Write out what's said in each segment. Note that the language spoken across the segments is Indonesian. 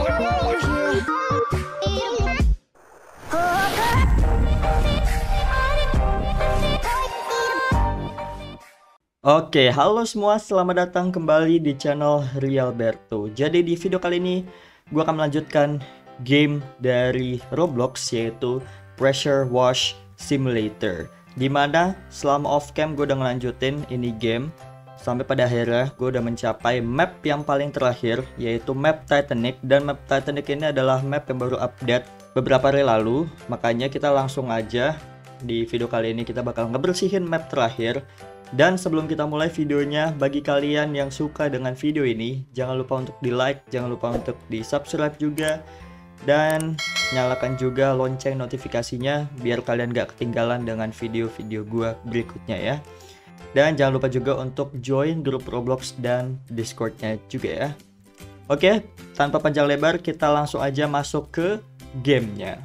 Oke, halo semua, selamat datang kembali di channel Rialberto. Jadi di video kali ini gue akan melanjutkan game dari Roblox, yaitu Pressure Wash Simulator. Dimana selama off cam gue udah ngelanjutin ini game sampai pada akhirnya gue udah mencapai map yang paling terakhir, yaitu map Titanic. Dan map Titanic ini adalah map yang baru update beberapa hari lalu. Makanya kita langsung aja di video kali ini kita bakal ngebersihin map terakhir. Dan sebelum kita mulai videonya, bagi kalian yang suka dengan video ini, jangan lupa untuk di like, jangan lupa untuk di subscribe juga, dan nyalakan juga lonceng notifikasinya biar kalian gak ketinggalan dengan video-video gua berikutnya ya. Dan jangan lupa juga untuk join grup Roblox dan Discordnya juga ya. Oke, tanpa panjang lebar kita langsung aja masuk ke gamenya.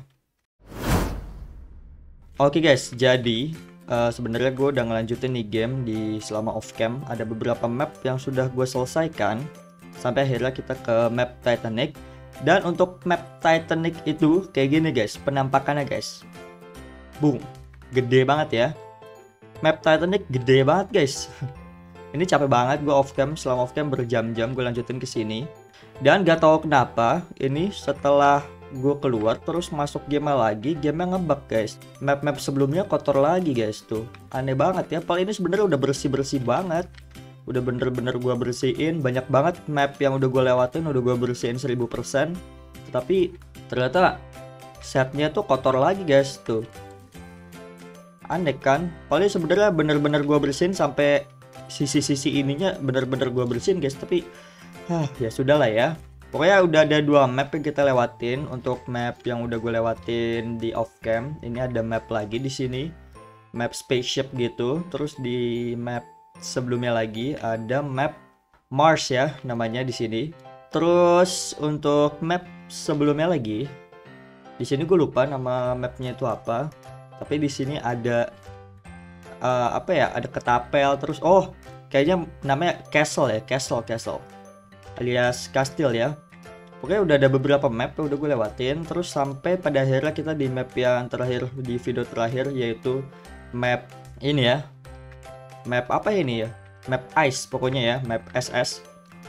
Oke guys, jadi sebenarnya gue udah ngelanjutin nih game di selama off cam. Ada beberapa map yang sudah gue selesaikan sampai akhirnya kita ke map Titanic. Dan untuk map Titanic itu kayak gini guys penampakannya guys. Boom, gede banget ya. Map Titanic gede banget guys. Ini capek banget gue off cam, selama off cam berjam-jam gue lanjutin ke sini. Dan gak tahu kenapa ini setelah gue keluar terus masuk game lagi, gamenya ngebug guys. Map-map sebelumnya kotor lagi guys tuh. Aneh banget ya. Padahal ini sebenarnya udah bersih-bersih banget. Udah bener-bener gue bersihin. Banyak banget map yang udah gue lewatin, udah gue bersihin 1000%. Tapi ternyata setnya tuh kotor lagi guys tuh. Aneh kan? Padahal sebenarnya bener-bener gue bersihin sampai sisi-sisi ininya bener-bener gue bersihin guys. Tapi ya sudahlah ya. Pokoknya udah ada 2 map yang kita lewatin. Untuk map yang udah gue lewatin di off cam, ini ada map lagi di sini, map spaceship gitu. Terus di map sebelumnya lagi ada map Mars ya namanya di sini. Terus untuk map sebelumnya lagi di sini gue lupa nama mapnya itu apa. Tapi di sini ada apa ya? Ada ketapel. Terus kayaknya namanya castle ya, castle alias kastil ya. Pokoknya udah ada beberapa map yang udah gue lewatin. Terus sampai pada akhirnya kita di map yang terakhir, di video terakhir, yaitu map ini ya. Map apa ini ya? Map ice pokoknya ya, map SS.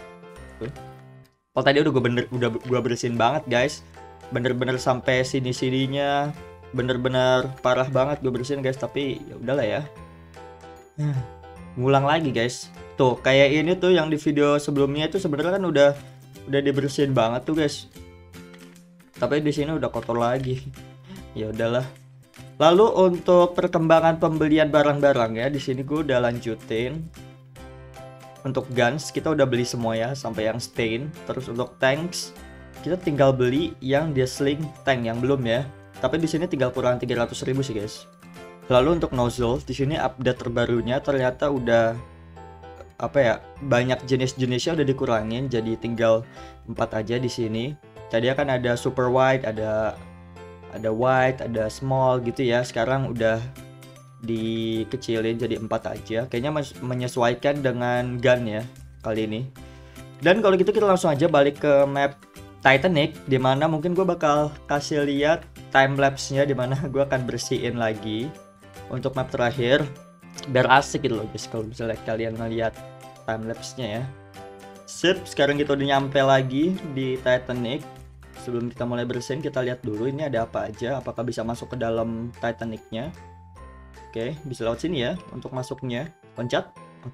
Oh tadi udah gue bersihin banget guys. Bener-bener sampai sini-sininya bener-bener parah banget gue bersihin guys. Tapi ya udahlah ya. Ngulang lagi guys. Tuh kayak ini tuh yang di video sebelumnya itu sebenarnya kan udah dibersihin banget tuh guys. Tapi di sini udah kotor lagi. Ya udahlah. Lalu untuk perkembangan pembelian barang-barang ya, di sini gue udah lanjutin. Untuk guns kita udah beli semua ya sampai yang stain. Terus untuk tanks kita tinggal beli yang dia sling tank yang belum ya. Tapi di sini tinggal kurang 300.000 sih guys. Lalu untuk nozzle di sini update terbarunya ternyata udah banyak jenis-jenisnya udah dikurangin, jadi tinggal 4 aja di sini. Tadi kan ada super wide, ada wide, ada small gitu ya. Sekarang udah dikecilin jadi 4 aja. Kayaknya menyesuaikan dengan gun ya kali ini. Dan kalau gitu kita langsung aja balik ke map Titanic, dimana mungkin gue bakal kasih lihat time lapse-nya, dimana gue akan bersihin lagi untuk map terakhir. Biar asik gitu loh guys kalau misalnya kalian ngeliat timelapse-nya ya. Sip, sekarang kita udah nyampe lagi di Titanic. Sebelum kita mulai bersihin, kita lihat dulu ini ada apa aja, apakah bisa masuk ke dalam Titanic-nya. Oke, bisa lewat sini ya untuk masuknya. Loncat.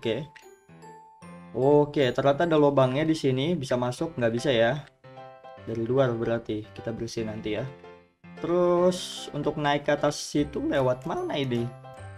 Oke, ternyata ada lubangnya di sini, bisa masuk, nggak bisa ya. Dari luar berarti kita bersihin nanti ya. Terus untuk naik ke atas situ lewat mana ini?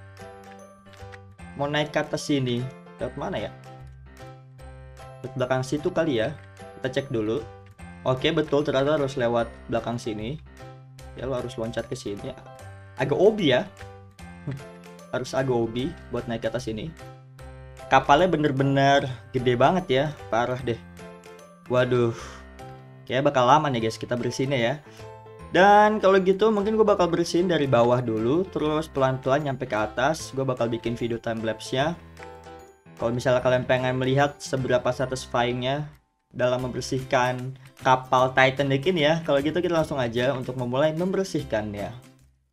Mau naik ke atas sini lewat mana ya? Lewat belakang situ kali ya. Kita cek dulu. Oke betul, ternyata harus lewat belakang sini. Ya lo harus loncat ke sini. Agak obi ya. Harus agak obi buat naik ke atas ini. Kapalnya bener-bener gede banget ya. Parah deh. Waduh. Kayaknya bakal lama nih guys kita bersihinnya ya. Dan kalau gitu mungkin gue bakal bersihin dari bawah dulu, terus pelan-pelan nyampe ke atas. Gue bakal bikin video timelapse-nya. Kalau misalnya kalian pengen melihat seberapa satisfying-nya dalam membersihkan kapal Titanic ini ya. Kalau gitu kita langsung aja untuk memulai membersihkannya.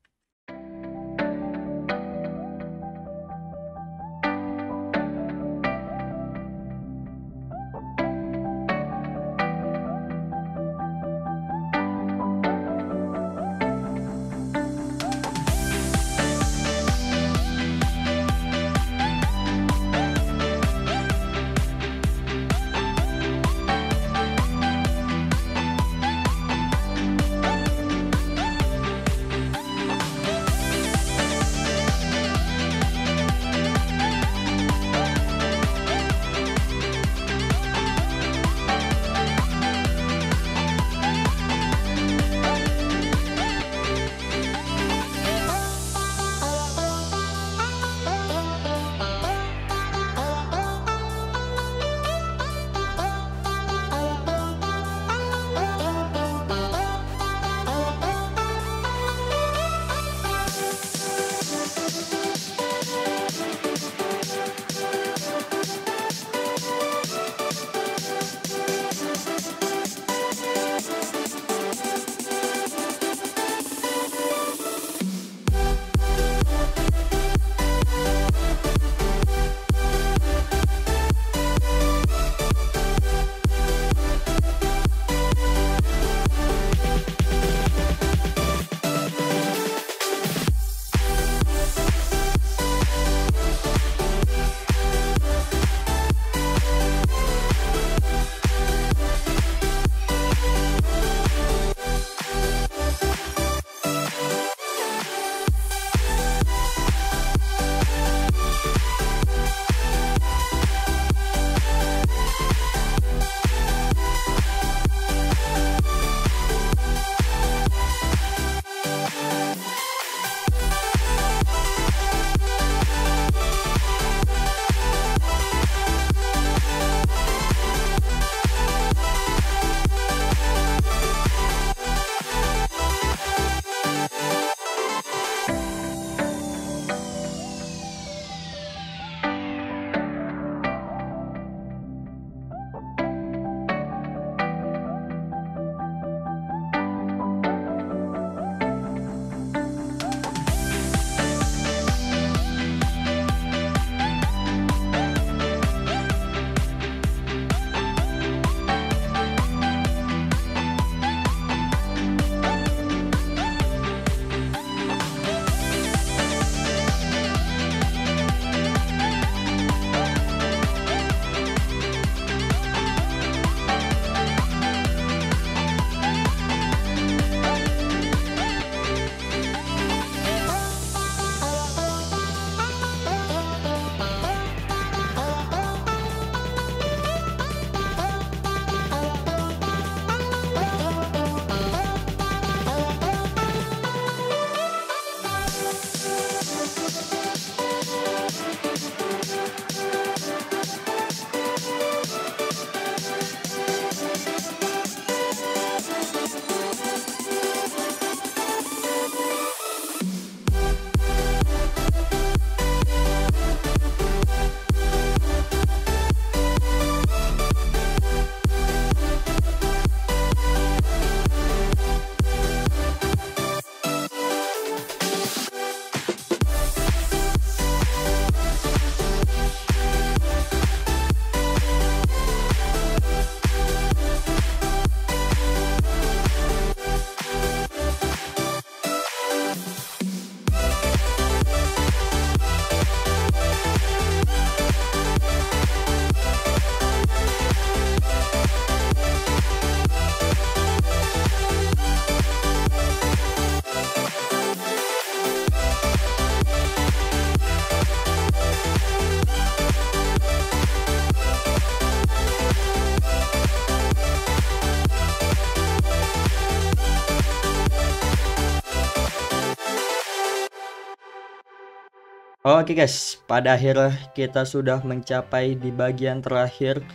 Oke guys, pada akhirnya kita sudah mencapai di bagian terakhir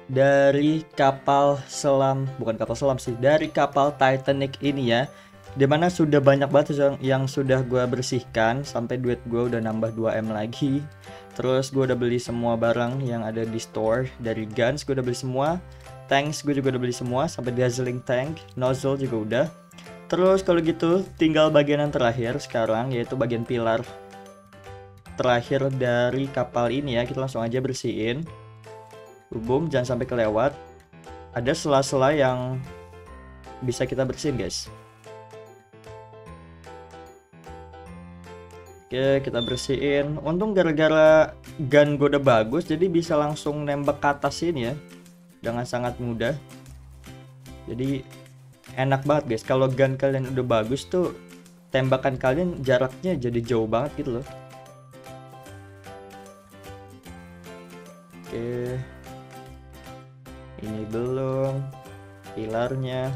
dari kapal selam, bukan kapal selam sih, dari kapal Titanic ini ya. Dimana sudah banyak banget yang sudah gue bersihkan, sampai duit gue udah nambah 2M lagi. Terus gue udah beli semua barang yang ada di store, dari guns gue udah beli semua. tanks gue juga udah beli semua, sampai dazzling tank, nozzle juga udah. Terus kalau gitu tinggal bagian yang terakhir sekarang, yaitu bagian pilar terakhir dari kapal ini ya. Kita langsung aja bersihin. Boom, jangan sampai kelewat. Ada sela-sela yang bisa kita bersihin guys. Oke, kita bersihin. Untung gara-gara gun gue udah bagus, jadi bisa langsung nembak ke atas ini ya, dengan sangat mudah. Jadi enak banget guys. Kalau gun kalian udah bagus tuh, tembakan kalian jaraknya jadi jauh banget gitu loh. Oke, ini belum pilarnya.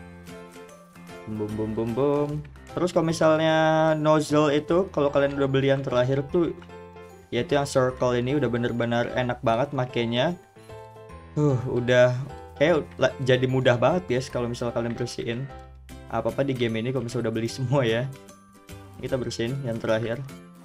Bum. Terus kalau misalnya nozzle itu, kalau kalian udah beli yang terakhir tuh, yaitu yang circle ini, udah bener-bener enak banget makainya. Udah kayak jadi mudah banget guys kalau misalnya kalian bersihin apa-apa di game ini. Kalau misalnya udah beli semua ya, kita bersihin yang terakhir.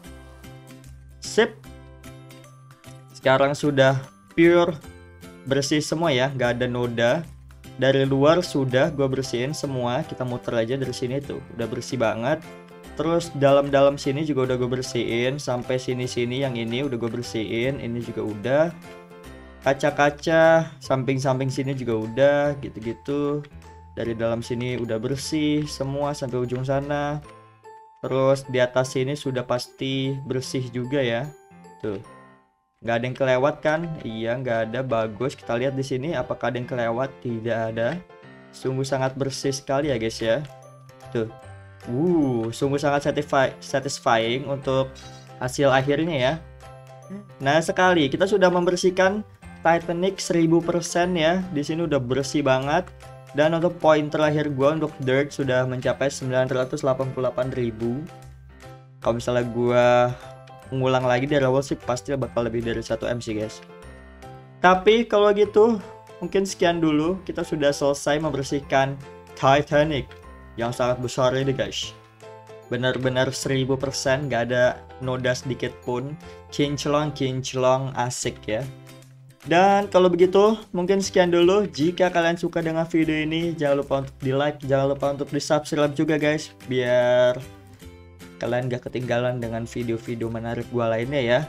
Sip. Sekarang sudah pure bersih semua ya, nggak ada noda. Dari luar sudah gue bersihin semua. Kita muter aja dari sini tuh, udah bersih banget. Terus dalam-dalam sini juga udah gue bersihin. Sampai sini-sini yang ini udah gue bersihin. Ini juga udah. Kaca-kaca samping-samping sini juga udah, gitu-gitu. Dari dalam sini udah bersih semua sampai ujung sana. Terus di atas sini sudah pasti bersih juga ya. Tuh. Nggak ada yang kelewat kan? Iya, nggak ada. Bagus. Kita lihat di sini apakah ada yang kelewat. Tidak ada. Sungguh sangat bersih sekali ya guys ya. Tuh. Sungguh sangat satisfying untuk hasil akhirnya ya. Nah, sekali kita sudah membersihkan Titanic 1000% ya. Di sini udah bersih banget. Dan untuk poin terakhir gua untuk dirt sudah mencapai 988.000. Kalau misalnya gua ngulang lagi dari awal sih pasti bakal lebih dari 1M sih guys. Tapi kalau gitu mungkin sekian dulu. Kita sudah selesai membersihkan Titanic yang sangat besar ini guys. Benar-benar 1000%, gak ada noda sedikit pun. Kinclong asik ya. Dan kalau begitu mungkin sekian dulu. Jika kalian suka dengan video ini, jangan lupa untuk di like, jangan lupa untuk di subscribe juga guys, biar kalian gak ketinggalan dengan video-video menarik gua lainnya ya.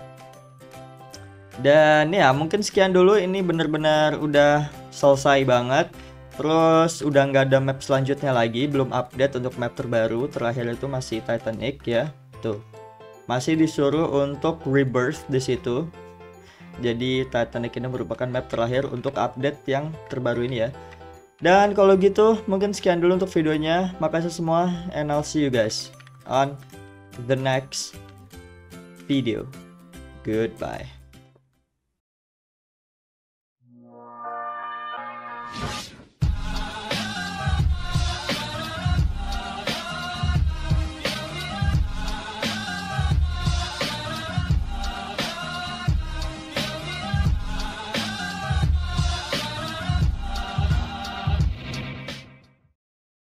Dan ya mungkin sekian dulu. Ini bener-bener udah selesai banget. Terus udah nggak ada map selanjutnya lagi, belum update untuk map terbaru. Terakhir itu masih Titanic ya. Tuh, masih disuruh untuk rebirth di situ. Jadi Titanic ini merupakan map terakhir untuk update yang terbaru ini ya. Dan kalau gitu mungkin sekian dulu untuk videonya. Makasih semua, and I'll see you guys on the next video. Goodbye.